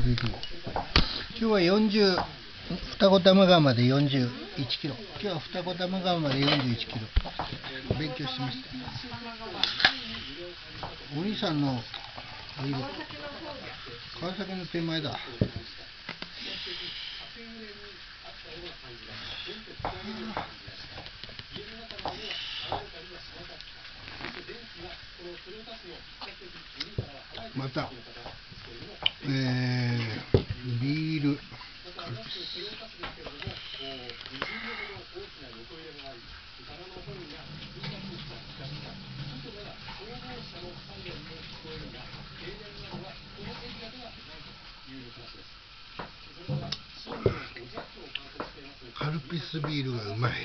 今日は二子玉川まで41キロ。今日は二子玉川まで41キロ勉強しました。お兄さんの川崎の手前だ。また、ビールカルピスビールがうまい。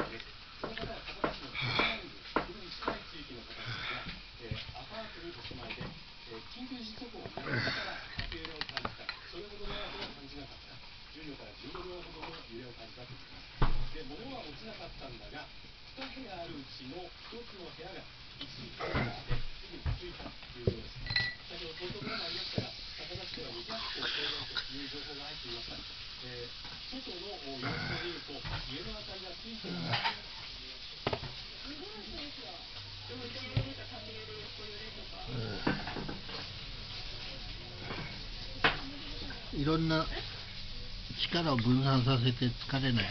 いろんな力を分散させて疲れないでしょう。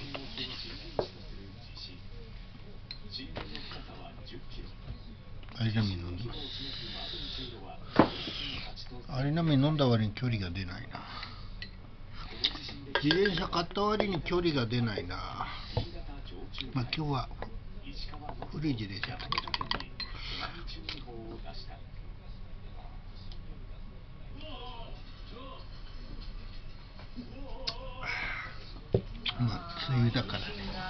アリナミン飲んでます。アリナミン飲んだ割に距離が出ないな。自転車買った割に距離が出ないな。まあ今日は古い自転車だけど。まあ梅雨だからね。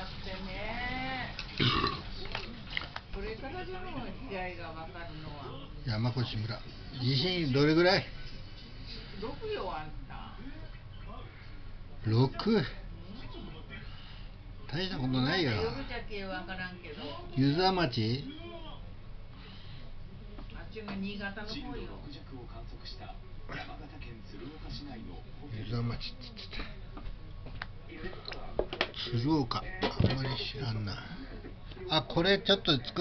山越村、地震どれぐらい？6よ、あんた。6？大したことないよ。湯沢町？あっちが新潟の方よ。湯沢町って言ってた。鶴岡、あんまり知らんな。あ、これちょっと作って。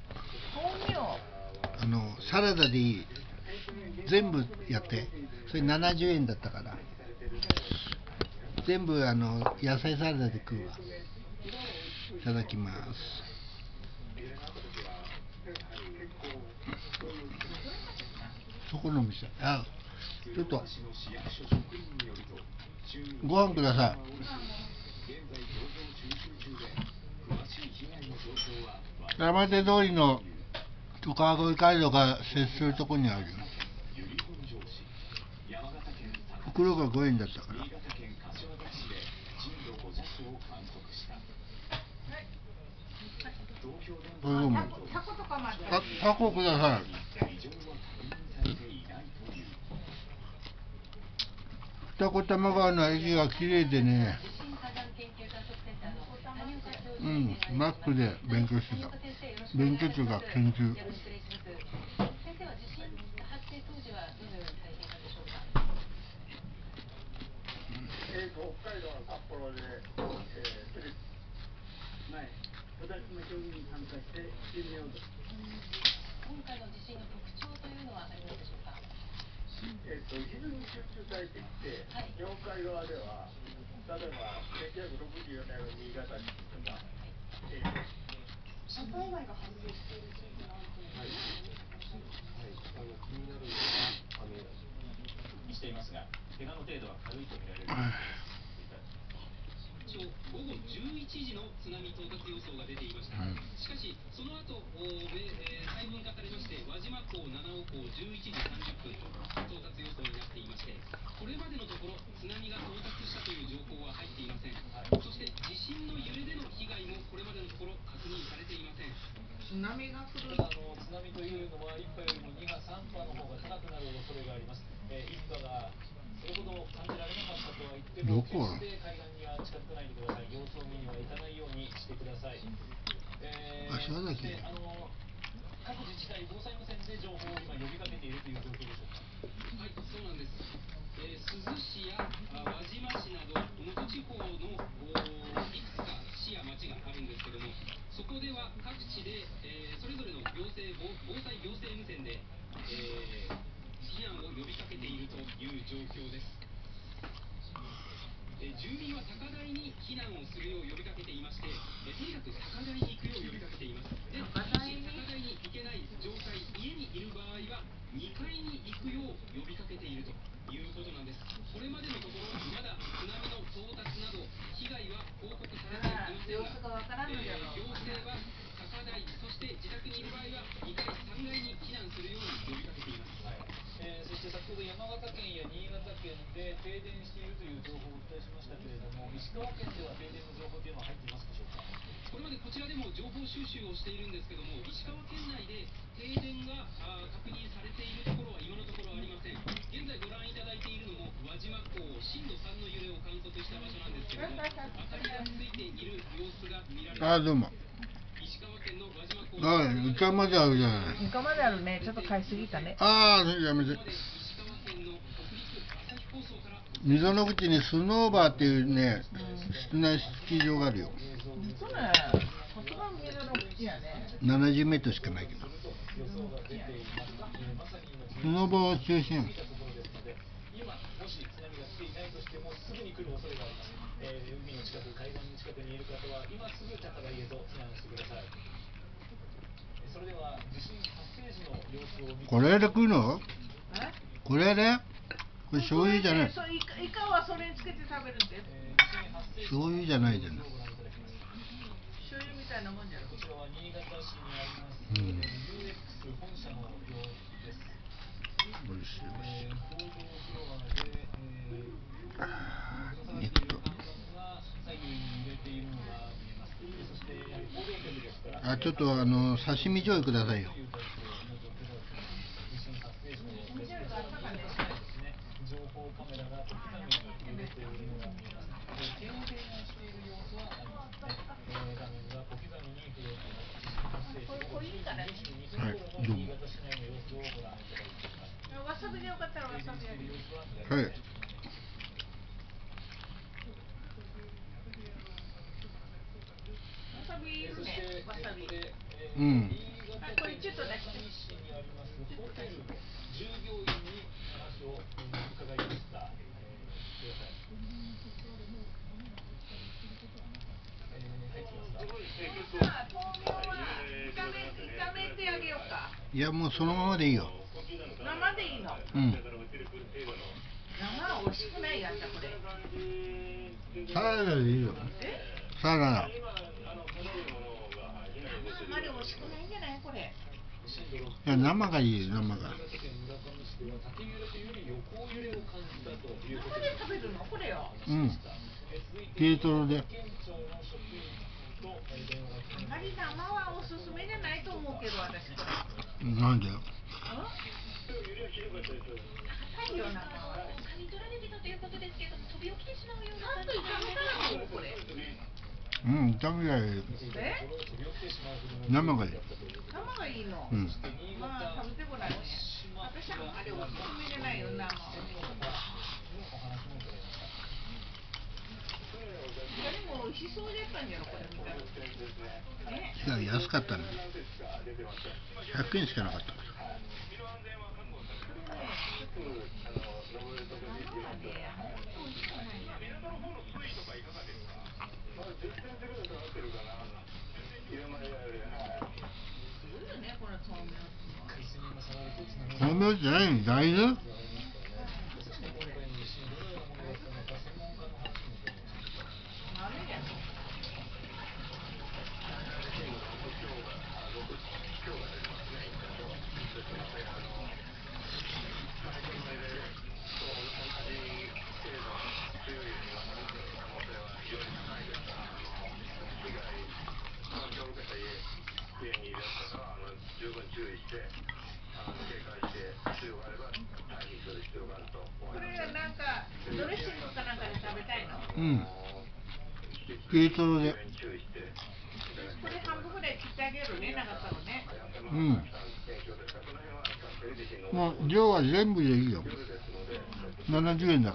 サラダでいい。全部やって。それ70円だったから。全部野菜サラダで食うわ。いただきます。そこの店、ちょっとご飯ください。山手通りの川越街道が接するところにあるよ。袋が5円だったから。タコください。二子玉川の駅が綺麗でね。マックで勉強してた。勉強中が研究。北海道の札幌で、私も競技に参加してみようと。今回の地震の特徴というのはありますでしょうか？非常に集中されてきて、日本海側では、例えば1964年の新潟市とか、災害が発生している地域があるということです。気になるのは雨にしていますが、怪我の程度は軽いと見られる。午後11時の津波到達予想が出ていました。しかしその後細分化されまして輪島港、七尾港11時30分到達予想になっていまして、これまでのところ津波が到達したという情報は入っていません。そして地震の揺れでの被害もこれまでのところ確認されていません。津波が来る。津波というのは1波よりも2波、3波の方が高くなる恐れがあります。1波がそれほど感じられなかったとは言っても、決して海岸には近づかないでください。様子を見には行かないようにしてください。そして各自治体防災無線で情報を今呼びかけているという状況でしょうか。はい、そうなんです。 状況です。住民は高台に避難をするよう呼びかけていまして、とにかく高台に行くよう呼びかけています。で、もし高台に行けない状態、家にいる場合は2階に行くよう呼びかけているということなんです。これまでのところ、まだ津波の到達など被害は報告されていませんが、行政は高台、そして自宅にいる場合は2階、3階に避難するように呼びかけています。 そして先ほど山形県や新潟県で停電しているという情報をお伝えしましたけれども、石川県では停電の情報というのは入っていますでしょうか。 これまでこちらでも情報収集をしているんですけども、石川県内で停電が確認されているところは今のところありません。現在ご覧いただいているのも輪島港震度3の揺れを観測した場所なんですけども、明かりがついている様子が見られます。 どうも。 石川県の輪島港。 イカまであるじゃない。 イカまであるね。ちょっと買いすぎたね。 やめて。溝の口にスノーバーっていうね、室内スキー場があるよ。 そうね。ここが溝の口やね。 70メートルしかないけど。スノボを中心。 今もし津波が来ていないとしてもすぐに来る恐れがあります。海の近く、海岸の近くにいる方は今すぐ高台へと避難してください。それでは地震発生時の様子を見て。 これで食うの？これで？これ醤油じゃない。 イカはそれにつけて食べるんで。 醤油じゃないじゃない。 醤油みたいなもんじゃろ。 こちらは新潟市にあります、UX 本社の様子です。 おいしい。 工場フロアで、 肉と。 左右に揺れているのが見えます。そして報道局ですから。 ちょっと刺身醤油くださいよ。 情報カメラが小刻みに揺れているのが見えます。停電をしている様子はありますね。画面が小刻みに震えています。発生時午後10時22分頃の新潟市内の様子をご覧いただいています。 わさびでよかったらわさびやる。 はい。 わさびいるね。わさび。 これちょっと出して。 市にありますホテルの従業員に話を伺いました。 炒めてあげようか。 いや、もうそのままでいいよ。 生でいいの？ 生美味しくないやつだこれ。 サラダでいいよ。サラダ。 あんまり美味しくないんじゃないこれ。 いや、生がいいよ、生が。 生で食べるのこれよ。 ピエトロで。 あまり生はおすすめじゃないと思うけど私これ。 なんで？ 高いよ生は。 噛み取られてたということですけども、飛び起きてしまうような。 ちゃんと炒めたらどうこれ。 炒めがいい。生がいい。 生がいいの。まあ食べてごらんね。私あんまりおすすめじゃないよ生は。でも美味しそうだったんじゃろこれ見たら。 いや、安かったね。100円しかなかった。豆苗じゃないの？大豆？ これはなんかドレッシングかなんかで食べたいの？ ピエトロで。 これ半分ぐらい切ってあげるね、長さをね。 もう量は全部でいいよ。70円だから。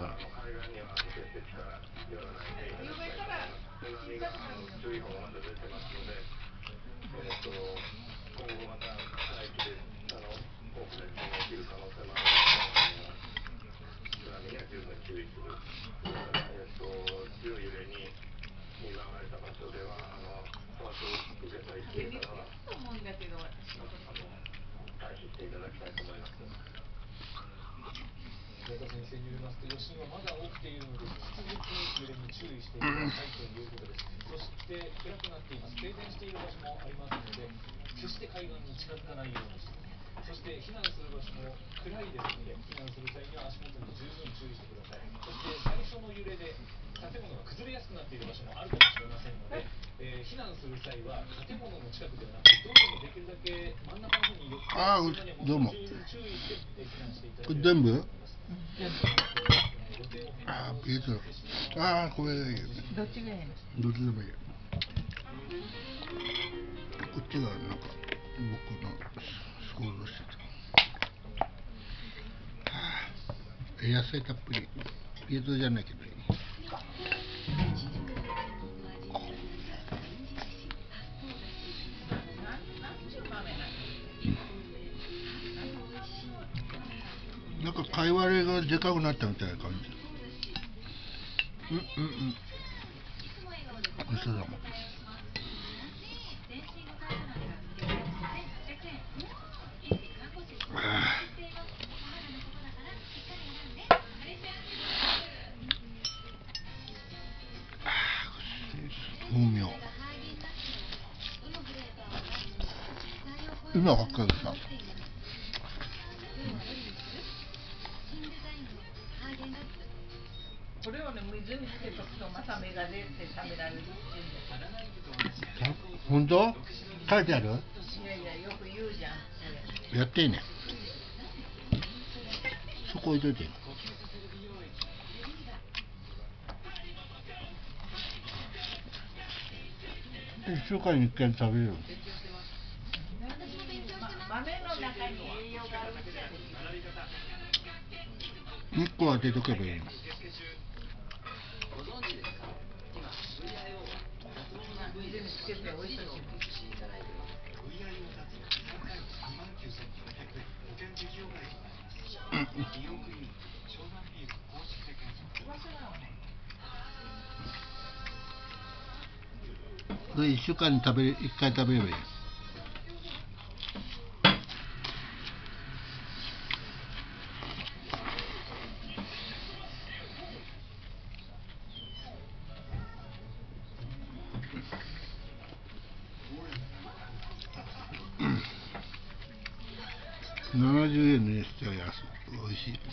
田先生によりますと、余震はまだ起きているので、引き続き揺れに注意してくださいということです。そして暗くなっています。停電している場所もありますので、決して海岸に近づかないようにしてください。そして避難する場所も暗いですので、避難する際には足元に十分注意してください。そして最初の揺れで建物が崩れやすくなっている場所もあるかもしれませんので、避難する際は建物の近くではなくて、道路のできるだけ真ん中の方に寄って、 ああ、どうも。 注意して避難していただこれければ全部？ 全ああ、ビートル。ああ、これがいい。 部。どっちがいいの？ どっちでもいい。こっちがなんか僕の想像してた。はあ、野菜たっぷり。ビートルじゃないけどいい。 なんちゅう豆なの？ なんか貝割れがでかくなったみたいな感じ。嘘だもん。風味今ばっかりさ。 これをね、水につけとくとまた芽が出て食べられるって言うんだよ。 本当？書いてある？ いやいや、よく言うじゃん。 やっていいね。そこ置いといて。1週間に1回食べる。 豆の中に栄養があるって日光当てとけばいいの。 水につけておいとく。 これ1週間に1回食べればいい。70円にしては安い。美味しい。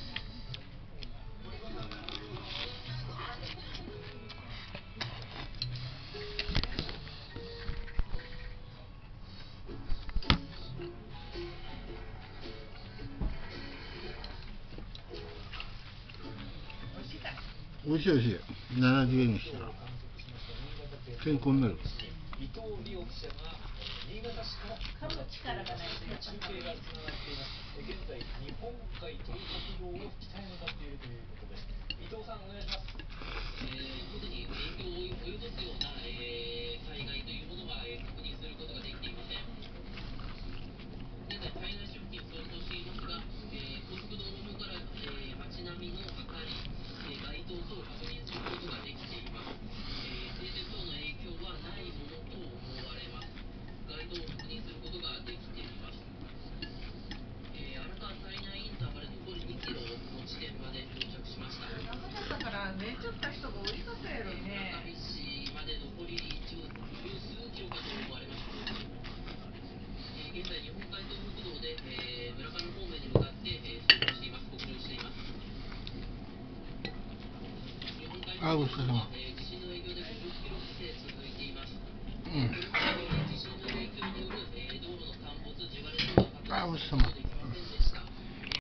美味しい美味しい。70円にしたら健康になる。 伊藤美代記者が新潟市から噛む力がないとやっぱ中継がつながっています。現在日本海東北道を北へ向かっているということです。伊藤さん、お願いします。 特に影響を及ぼすような、災害というものは、確認することができていません。現在災害出勤走行していますが、高速道路上から、街並みの明かり、街灯等を確認することができています。停電等の影響はないものと思われます。街灯を確認することができています。荒川胎内インターまで残り2キロの地点まで到着しました。 長かったから寝ちゃった人が多かったやろね。 村上市まで残り十数キロかと思われます。現在日本海東北道で、村上方面に向かって、走行しています。北上しています。日本海東北道は、地震の影響で50キロ規制続いています。地震の影響による、道路の陥没、地割れ等が確認することができ